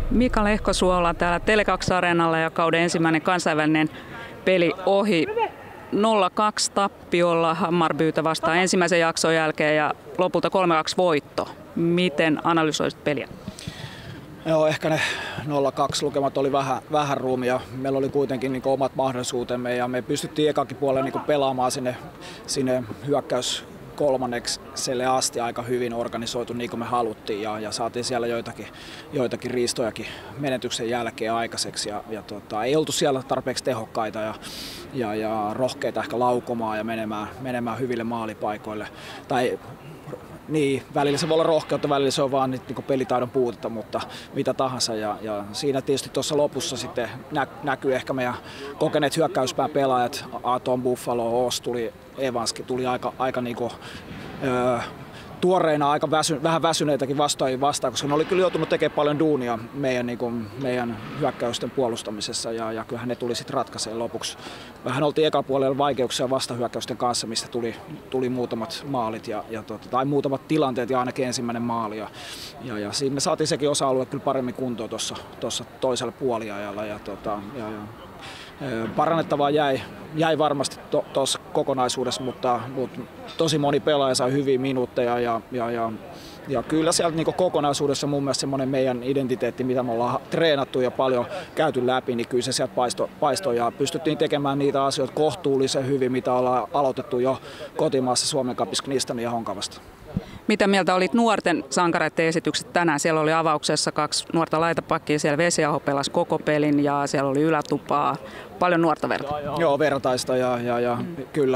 Mika Lehkosuola täällä Tele2-areenalla ja kauden ensimmäinen kansainvälinen peli ohi 0-2 tappiolla Hammarbyytä vastaan ensimmäisen jakson jälkeen ja lopulta 3-2 voitto. Miten analysoisit peliä? Joo, ehkä ne 0-2 lukemat oli vähän ruumia. Meillä oli kuitenkin niin omat mahdollisuutemme ja me pystyttiin ekakin puolella niin pelaamaan sinne hyökkäys kolmannekselle asti aika hyvin organisoitu niin kuin me haluttiin ja saatiin siellä joitakin riistojakin menetyksen jälkeen aikaiseksi ei oltu siellä tarpeeksi tehokkaita ja rohkeita ehkä laukomaan ja menemään hyville maalipaikoille. Niin, välillä se voi olla rohkeutta, välillä se on vaan niin pelitaidon puutetta, mutta mitä tahansa. Ja siinä tietysti tuossa lopussa sitten näkyy ehkä meidän kokeneet hyökkäyspään pelaajat, Atom, Buffalo, Oos, Evanski tuli aika niinku, tuoreina, aika vähän väsyneitäkin vastaajia vastaan, koska ne oli kyllä joutunut tekemään paljon duunia meidän hyökkäysten puolustamisessa ja kyllähän ne tuli sitten ratkaiseen lopuksi. Vähän oltiin eka puolella vaikeuksia vastahyökkäysten kanssa, mistä tuli muutamat maalit tai muutamat tilanteet ja ainakin ensimmäinen maali. Ja siinä me saatiin sekin osa-alue kyllä paremmin kuntoon tuossa toisella puoliajalla. Parannettavaa jäi varmasti tuossa kokonaisuudessa, mutta tosi moni pelaaja sai hyviä minuutteja ja kyllä sieltä niin kokonaisuudessa mun mielestä semmoinen meidän identiteetti, mitä me ollaan treenattu ja paljon käyty läpi, niin kyllä se sieltä paistoi ja pystyttiin tekemään niitä asioita kohtuullisen hyvin, mitä ollaan aloitettu jo kotimaassa Suomen Cupissa Knistanin ja Honkavasta. Mitä mieltä olit nuorten sankareiden esitykset tänään? Siellä oli avauksessa 2 nuorta laitapakkia, siellä Vesiaho pelasi koko pelin ja siellä oli ylätupaa. Paljon nuorta verta. Joo, vertaista ja kyllä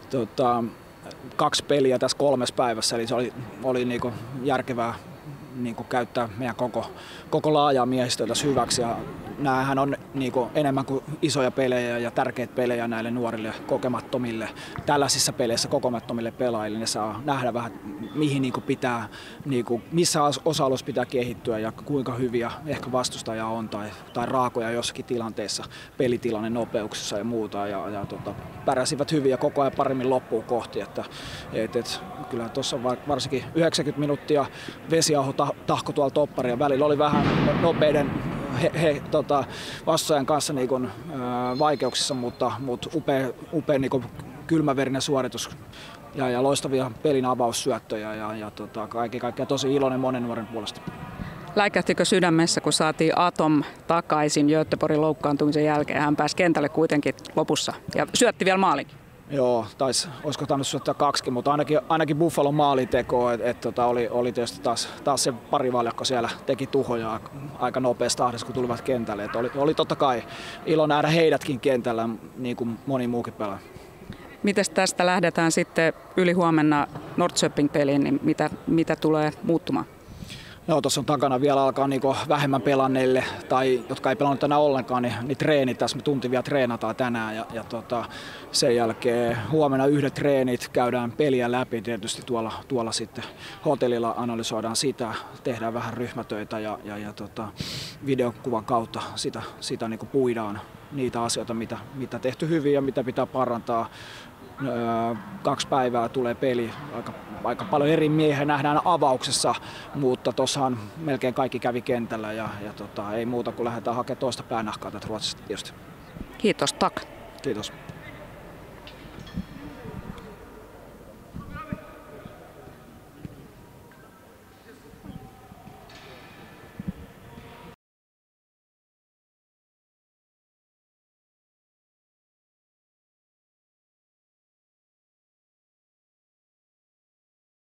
2 peliä tässä 3 päivässä, eli se oli niinku järkevää niinku käyttää meidän koko laajaa miehistöä tässä hyväksi. Ja näähän on niinku enemmän kuin isoja pelejä ja tärkeitä pelejä näille nuorille kokemattomille. Tällaisissa peleissä kokemattomille pelaajille ne saa nähdä vähän mihin niinku pitää, missä osa-alueessa pitää kehittyä ja kuinka hyviä ehkä vastustaja on tai raakoja jossakin tilanteessa, pelitilanne nopeuksissa ja muuta. Pärjäsivät hyvin ja koko ajan paremmin loppuun kohti. Kyllä tuossa varsinkin 90 minuuttia Vesiaho tahko tuolla topparia. Välillä oli vähän nopeiden vastustajan kanssa vaikeuksissa, mutta upea kylmäverinen suoritus ja loistavia pelin avaussyöttöjä kaikki tosi iloinen monen nuoren puolesta. Läikähtikö sydämessä, kun saatiin Atom takaisin Göteborgin loukkaantumisen jälkeen? Hän pääsi kentälle kuitenkin lopussa ja syötti vielä maalin. Joo, olisiko tainnut syöttää 2, mutta ainakin Buffalon maalinteko, oli tietysti taas se parivaljakko siellä teki tuhoja aika nopeassa tahdissa, kun tulivat kentälle. Oli totta kai ilo nähdä heidätkin kentällä, niin kuin moni muukin pelaa. Mites tästä lähdetään sitten ylihuomenna Norrköping-peliin, niin mitä tulee muuttumaan? No, tuossa on takana vielä alkaa vähemmän pelanneille tai jotka ei pelannut tänään ollenkaan, niin treenit tässä. Me tunti vielä treenataan tänään ja sen jälkeen huomenna 1 treenit, käydään peliä läpi tietysti tuolla sitten hotellilla, analysoidaan sitä, tehdään vähän ryhmätöitä ja videokuvan kautta sitä puidaan niitä asioita, mitä tehty hyvin ja mitä pitää parantaa. 2 päivää tulee peli, aika paljon eri miehiä nähdään avauksessa, mutta tuossahan melkein kaikki kävi kentällä ja ei muuta kuin lähdetään hakemaan toista päänahkaa tätä Ruotsista tietysti. Kiitos, tack. Kiitos.